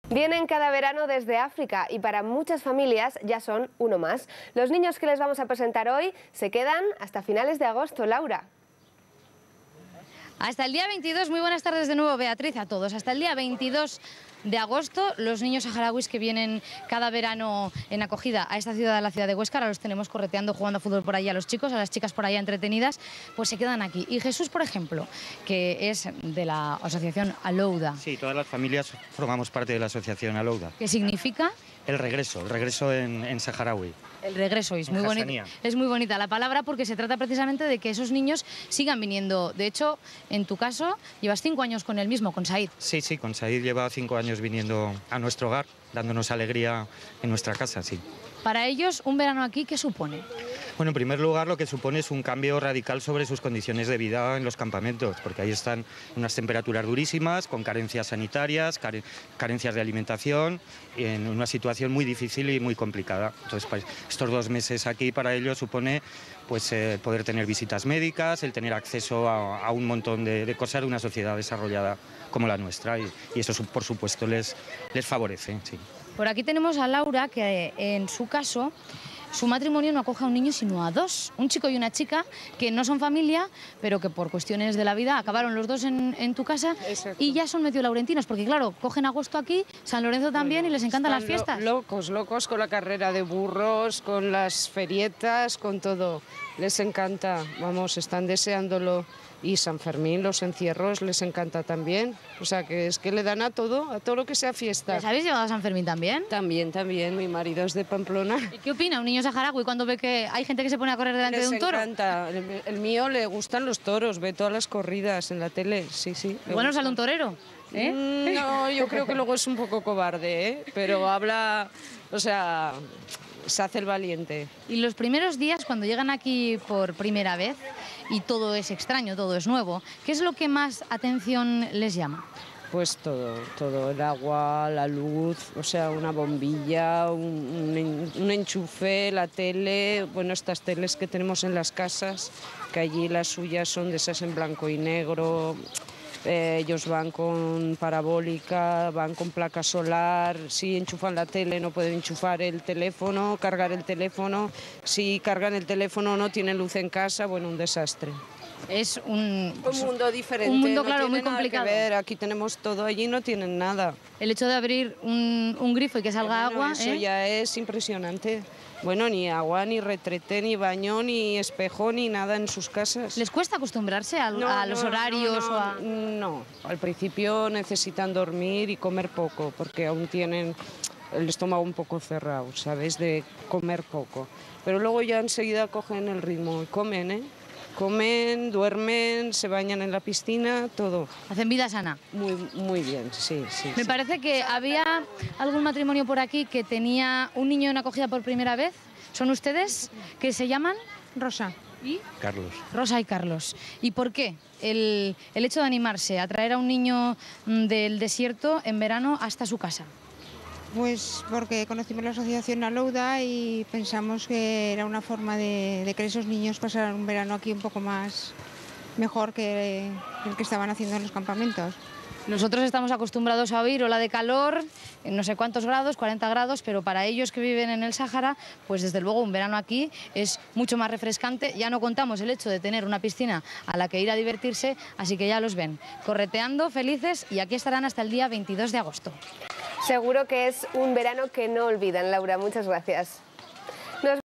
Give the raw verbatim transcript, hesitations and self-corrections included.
Vienen cada verano desde África y para muchas familias ya son uno más. Los niños que les vamos a presentar hoy se quedan hasta finales de agosto, Laura. Hasta el día veintidós, muy buenas tardes de nuevo, Beatriz, a todos. Hasta el día veintidós de agosto, los niños saharauis que vienen cada verano en acogida a esta ciudad, a la ciudad de Huesca, ahora los tenemos correteando, jugando a fútbol por ahí a los chicos, a las chicas por allá entretenidas, pues se quedan aquí. Y Jesús, por ejemplo, que es de la asociación Alouda. Sí, todas las familias formamos parte de la asociación Alouda. ¿Qué significa? El regreso, el regreso en, en saharaui. El regreso, es muy, bonito, es muy bonita la palabra porque se trata precisamente de que esos niños sigan viniendo. De hecho, en tu caso, llevas cinco años con el mismo, con Said. Sí, sí, con Said lleva cinco años viniendo a nuestro hogar, dándonos alegría en nuestra casa, sí. Para ellos, un verano aquí, ¿qué supone? Bueno, en primer lugar, lo que supone es un cambio radical sobre sus condiciones de vida en los campamentos, porque ahí están unas temperaturas durísimas, con carencias sanitarias, care carencias de alimentación, en una situación muy difícil y muy complicada. Entonces, pues, estos dos meses aquí para ellos supone pues, eh, poder tener visitas médicas, el tener acceso a, a un montón de, de cosas de una sociedad desarrollada como la nuestra, y, y eso, por supuesto, les, les favorece, sí. Por aquí tenemos a Laura, que en su caso, su matrimonio no acoge a un niño sino a dos, un chico y una chica que no son familia, pero que por cuestiones de la vida acabaron los dos en, en tu casa. Exacto. Y ya son medio laurentinos, porque claro, cogen agosto aquí, San Lorenzo también, bueno, y les encantan las fiestas. Lo, locos, locos con la carrera de burros, con las ferietas, con todo. Les encanta, vamos, están deseándolo. Y San Fermín, los encierros, les encanta también. O sea, que es que le dan a todo, a todo lo que sea fiesta. ¿Les habéis llevado a San Fermín también? También, también. Mi marido es de Pamplona. ¿Y qué opina un niño saharaui cuando ve que hay gente que se pone a correr delante les de un toro? Les encanta. El, el mío le gustan los toros, ve todas las corridas en la tele, sí, sí. Bueno, sale un torero, ¿eh? Mm, no, yo creo que luego es un poco cobarde, ¿eh? Pero habla, o sea, se hace el valiente. Y los primeros días, cuando llegan aquí por primera vez, y todo es extraño, todo es nuevo, ¿qué es lo que más atención les llama? Pues todo, todo, el agua, la luz, o sea, una bombilla, un, un, un enchufe, la tele, bueno, estas teles que tenemos en las casas, que allí las suyas son de esas en blanco y negro. Eh, ellos van con parabólica, van con placa solar, si enchufan la tele no pueden enchufar el teléfono, cargar el teléfono, si cargan el teléfono no tienen luz en casa, bueno, un desastre. Es un, un mundo diferente, un mundo, no claro, tiene muy complicado. Nada que ver. Aquí tenemos todo, allí no tienen nada. El hecho de abrir un, un grifo y que salga bueno, agua... Eso ¿eh? ya es impresionante. Bueno, ni agua, ni retrete, ni baño, ni espejo, ni nada en sus casas. ¿Les cuesta acostumbrarse a, no, a los no, horarios? No, no, o a... no, al principio necesitan dormir y comer poco, porque aún tienen el estómago un poco cerrado, ¿sabes? De comer poco. Pero luego ya enseguida cogen el ritmo y comen, ¿eh? Comen, duermen, se bañan en la piscina, todo. Hacen vida sana. Muy, muy bien, sí, sí. Me sí. parece que había algún matrimonio por aquí que tenía un niño en acogida por primera vez. ¿Son ustedes? ¿Que se llaman? Rosa. ¿Y? Carlos. Rosa y Carlos. ¿Y por qué el, el hecho de animarse a traer a un niño del desierto en verano hasta su casa? Pues porque conocimos la asociación Alouda y pensamos que era una forma de, de que esos niños pasaran un verano aquí un poco más mejor que el que estaban haciendo en los campamentos. Nosotros estamos acostumbrados a oír ola de calor, en no sé cuántos grados, cuarenta grados, pero para ellos que viven en el Sáhara, pues desde luego un verano aquí es mucho más refrescante. Ya no contamos el hecho de tener una piscina a la que ir a divertirse, así que ya los ven correteando, felices, y aquí estarán hasta el día veintidós de agosto. Seguro que es un verano que no olvidan, Laura. Muchas gracias. Nos